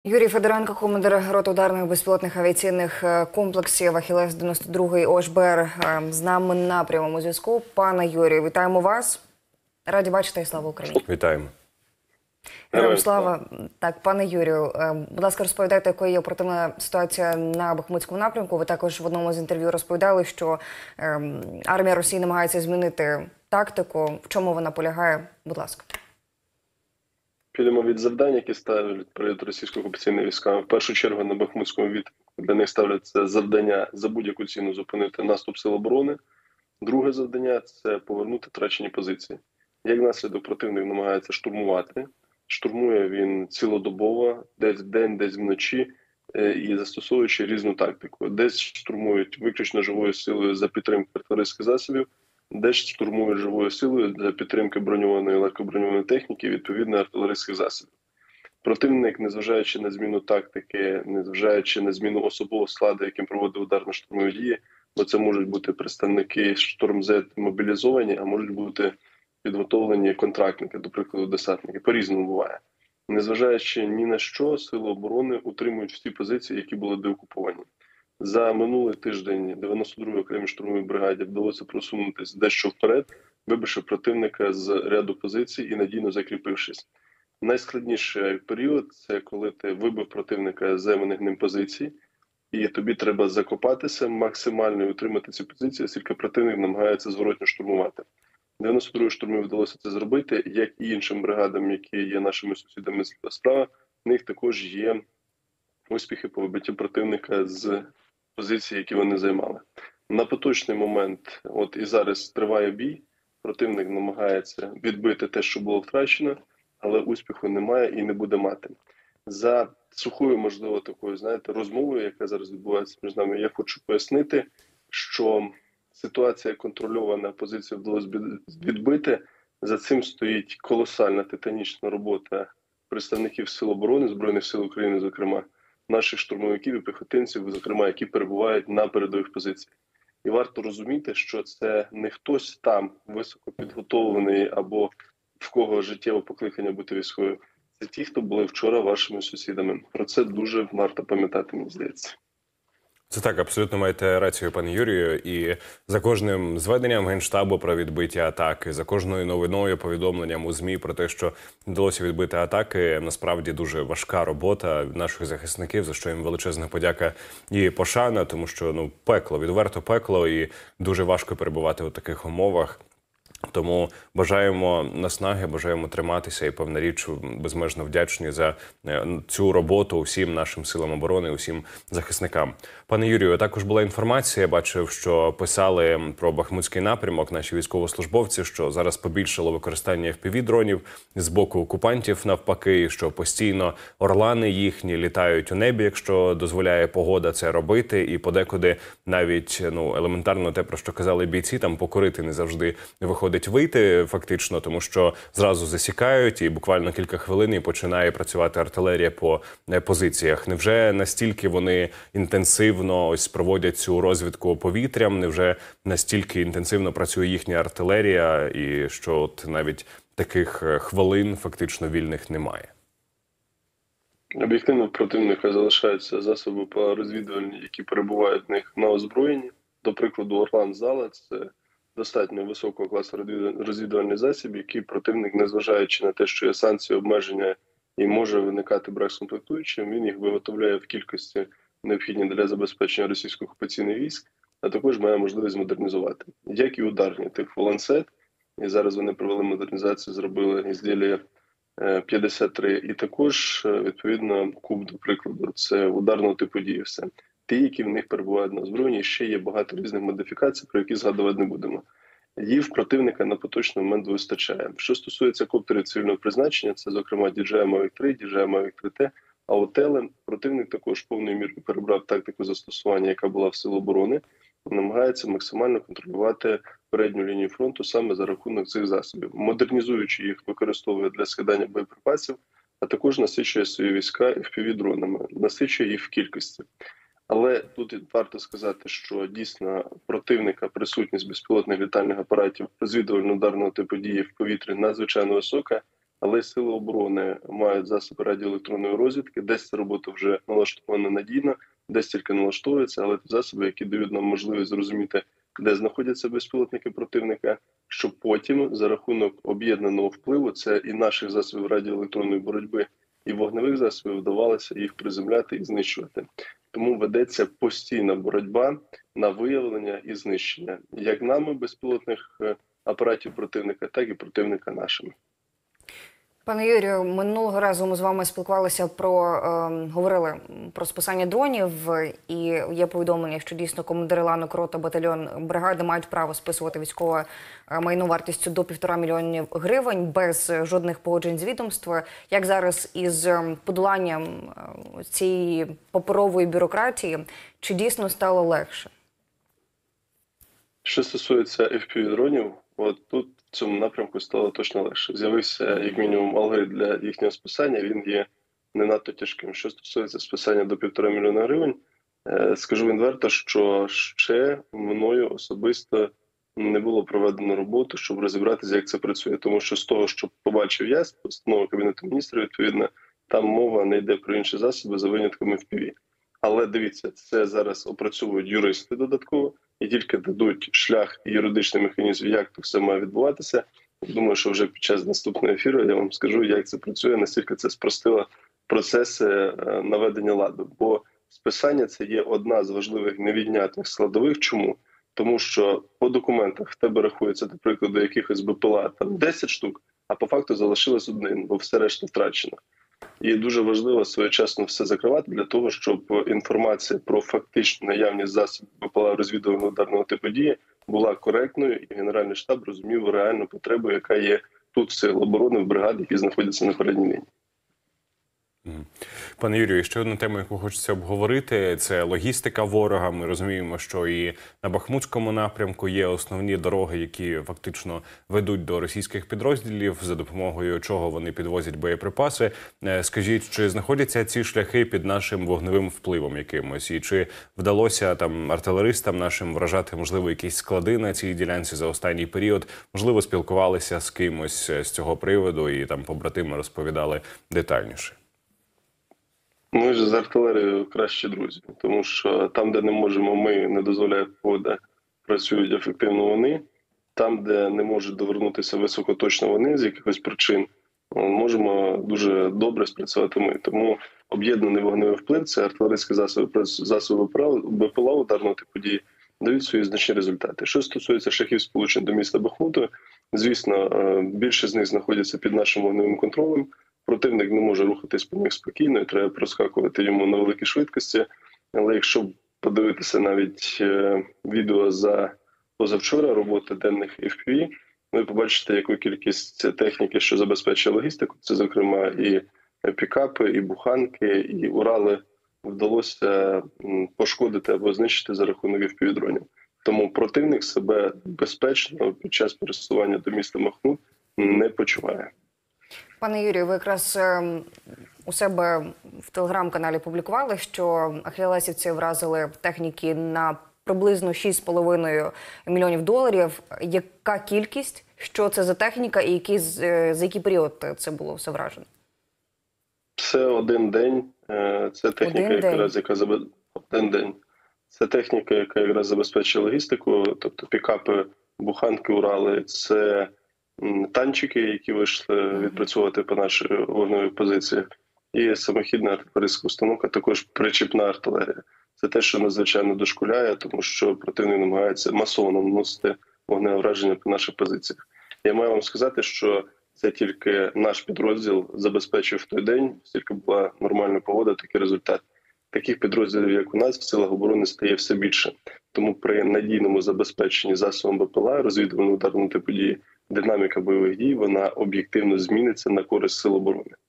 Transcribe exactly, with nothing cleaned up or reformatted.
Юрій Федоренко, командир роти ударних безпілотних авіаційних комплексів «Ахілес» дев'яносто другий О Ш Б Р з нами на прямому зв'язку. Пане Юрію, вітаємо вас. Раді бачити і слава Україні. Вітаємо. Героям слава. Так, пане Юрію, будь ласка, розповідайте, якою є оперативна ситуація на Бахмутському напрямку. Ви також в одному з інтерв'ю розповідали, що ем, армія Росії намагається змінити тактику. В чому вона полягає? Будь ласка. Підемо від завдань, які ставлять перед російсько-окупаційними військами. В першу чергу на Бахмутському відтинку для них ставляться завдання за будь-яку ціну зупинити наступ сил оборони. Друге завдання – це повернути втрачені позиції. Як наслідок, противник намагається штурмувати. Штурмує він цілодобово, десь вдень, десь вночі, і застосовуючи різну тактику. Десь штурмують виключно живою силою за підтримки артилерійських засобів, десь штурмують живою силою для підтримки броньованої і легкоброньованої техніки, відповідно артилерійських засобів. Противник, незважаючи на зміну тактики, незважаючи на зміну особового складу, яким проводить ударно-штурмові дії, бо це можуть бути представники штурм-зет мобілізовані, а можуть бути підготовлені контрактники, до прикладу, десантники. По-різному буває. Незважаючи ні на що, сили оборони утримують всі позиції, які були деокуповані. За минулий тиждень дев'яносто другій окремій штурмовій бригаді вдалося просунутися дещо вперед, вибивши противника з ряду позицій і надійно закріпившись. Найскладніший період – це коли ти вибив противника з займаних ним позицій, і тобі треба закопатися максимально і утримати ці позиції, оскільки противник намагається зворотньо штурмувати. дев'яносто другій штурмі вдалося це зробити, як і іншим бригадам, які є нашими сусідами з справа, в них також є успіхи по вибитті противника з позиції, які вони займали. На поточний момент, от і зараз триває бій, противник намагається відбити те, що було втрачено, але успіху немає і не буде мати. За сухою, можливо, такою, знаєте, розмовою, яка зараз відбувається між нами, я хочу пояснити, що ситуація контрольована, позицію вдалося відбити. За цим стоїть колосальна титанічна робота представників Сил оборони, Збройних сил України, зокрема, наших штурмовиків і піхотинців, зокрема, які перебувають на передових позиціях. І варто розуміти, що це не хтось там високо підготовлений або в кого життєве покликання бути військовим. Це ті, хто були вчора вашими сусідами. Про це дуже варто пам'ятати, мені здається. Це так, абсолютно маєте рацію, пане Юрію. І за кожним зведенням Генштабу про відбиття атаки, за кожною новиною, повідомленням у ЗМІ про те, що вдалося відбити атаки, насправді дуже важка робота наших захисників, за що їм величезна подяка і пошана, тому що, ну, пекло, відверто пекло, і дуже важко перебувати у таких умовах. Тому бажаємо наснаги, бажаємо триматися і, певна річ, безмежно вдячні за цю роботу усім нашим силам оборони, усім захисникам. Пане Юрію, також була інформація, я бачив, що писали про Бахмутський напрямок наші військовослужбовці, що зараз побільшало використання еф пі ві-дронів з боку окупантів навпаки, що постійно орлани їхні літають у небі, якщо дозволяє погода це робити, і подекуди навіть, ну, елементарно те, про що казали бійці, там покорити не завжди виходить вийти фактично, тому що зразу засікають і буквально кілька хвилин і починає працювати артилерія по позиціях. Невже настільки вони інтенсивно ось проводять цю розвідку повітрям? Невже настільки інтенсивно працює їхня артилерія і що от навіть таких хвилин фактично вільних немає? Об'єктивно, в противника залишаються засоби по розвідувальні, які перебувають в них на озброєнні. До прикладу, Орлан-Зала – це достатньо високого класу розвідувальний засіб, який противник, незважаючи на те, що є санкції, обмеження і може виникати брак з комплектуючим, він їх виготовляє в кількості необхідні для забезпечення російсько-окупаційних військ, а також має можливість модернізувати. Як і ударні, типу Ланцет, і зараз вони провели модернізацію, зробили ізділля п'ятдесят три, і також, відповідно, Куб, до прикладу, це ударного типу дії все. Ті, які в них перебувають на озброєнні, ще є багато різних модифікацій, про які згадувати не будемо. Її в противника на поточний момент вистачає. Що стосується коптерів цивільного призначення, це, зокрема, ді джей ем Mavic три, ді джей ем Mavic три Т, а от Телен противник також повною мірою перебрав тактику застосування, яка була в Сил оборони, намагається максимально контролювати передню лінію фронту саме за рахунок цих засобів. Модернізуючи їх, використовує для скидання боєприпасів, а також насичує свої війська еф пі ві-дронами, насичує їх в кількості. Але тут варто сказати, що дійсно противника присутність безпілотних літальних апаратів розвідувально-ударного типу дії в повітрі надзвичайно висока, але сили оборони мають засоби радіоелектронної розвідки, десь ця робота вже налаштована надійно, десь тільки налаштовується, але це засоби, які дають нам можливість зрозуміти, де знаходяться безпілотники противника, щоб потім за рахунок об'єднаного впливу, це і наших засобів радіоелектронної боротьби, і вогневих засобів, вдавалося їх приземляти і знищувати. Тому ведеться постійна боротьба на виявлення і знищення як нами безпілотних апаратів противника, так і противника нашими. Пане Юрію, минулого разу ми з вами спілкувалися про, е, говорили про списання дронів, і є повідомлення, що дійсно командири ланок, рота, батальйон, бригади мають право списувати військове майно вартістю до півтора мільйонів гривень без жодних погоджень з відомства. Як зараз із подоланням цієї паперової бюрократії, чи дійсно стало легше? Що стосується еф пі ві-дронів, от тут в цьому напрямку стало точно легше. З'явився, як мінімум, алгоритм для їхнього списання, він є не надто тяжким. Що стосується списання до півтора мільйона гривень, скажу відверто, що ще мною особисто не було проведено роботу, щоб розібратися, як це працює. Тому що з того, що побачив я, з постанови Кабінету Міністрів, відповідно, там мова не йде про інші засоби за винятком еф пі ві. Але дивіться, це зараз опрацьовують юристи додатково, і тільки дадуть шлях і юридичний механізм, як це все має відбуватися. Думаю, що вже під час наступного ефіру я вам скажу, як це працює, наскільки це спростило процеси наведення ладу. Бо списання – це є одна з важливих невіднятних складових. Чому? Тому що по документах в тебе рахується, до прикладу, якихось бе пе ел а там десять штук, а по факту залишилось один, бо все решта втрачено. І дуже важливо своєчасно все закривати для того, щоб інформація про фактичну наявність засобів бе пе ел а розвідувального ударного типу дії була коректною, і Генеральний штаб розумів реальну потребу, яка є тут в сил оборони, в бригаді, які знаходяться на передній лінії. Пане Юрію, ще одну тему, яку хочеться обговорити, це логістика ворога. Ми розуміємо, що і на Бахмутському напрямку є основні дороги, які фактично ведуть до російських підрозділів, за допомогою чого вони підвозять боєприпаси. Скажіть, чи знаходяться ці шляхи під нашим вогневим впливом якимось? І чи вдалося там артилеристам нашим вражати, можливо, якісь склади на цій ділянці за останній період? Можливо, спілкувалися з кимось з цього приводу і там побратими розповідали детальніше? Ми ж з артилерією кращі друзі, тому що там, де не можемо ми, не дозволяє погода, працюють ефективно вони. Там, де не можуть довернутися високоточно вони з якихось причин, можемо дуже добре спрацювати ми. Тому об'єднаний вогневий вплив – це артилерійські засоби, засоби бе пе ел а ударного типу дії, дають свої значні результати. Що стосується шляхів сполучень до міста Бахмуту, звісно, більше з них знаходяться під нашим вогневим контролем. Противник не може рухатись по них спокійно, і треба проскакувати йому на великій швидкості. Але якщо подивитися навіть е, відео за позавчора роботи денних еф пі ві, ви побачите, яку кількість техніки, що забезпечує логістику, це, зокрема, і пікапи, і буханки, і Урали вдалося пошкодити або знищити за рахунок еф пі ві-дронів. Тому противник себе безпечно під час пересування до міста Бахмут не почуває. Пане Юрію, ви якраз у себе в телеграм-каналі публікували, що ахілесівці вразили техніки на приблизно шість з половиною мільйонів доларів. Яка кількість, що це за техніка і який, за який період це було все вражено? Це один день. Це техніка, якраз, яка забез... один день. Це техніка, яка якраз забезпечує логістику, тобто пікапи, буханки, Урали, це танчики, які вийшли відпрацьовувати по нашій вогневій позиції, і самохідна артилерійська установка, також причіпна артилерія. Це те, що надзвичайно дошкуляє, тому що противник намагається масово наносити вогневе враження по наших позиціях. Я маю вам сказати, що це тільки наш підрозділ забезпечив в той день, оскільки була нормальна погода, такий результат. Таких підрозділів, як у нас, в силах оборони стає все більше. Тому при надійному забезпеченні засобом бе пе ел а, розвідувального ударного типу дії, динаміка бойових дій, вона об'єктивно зміниться на користь сил оборони.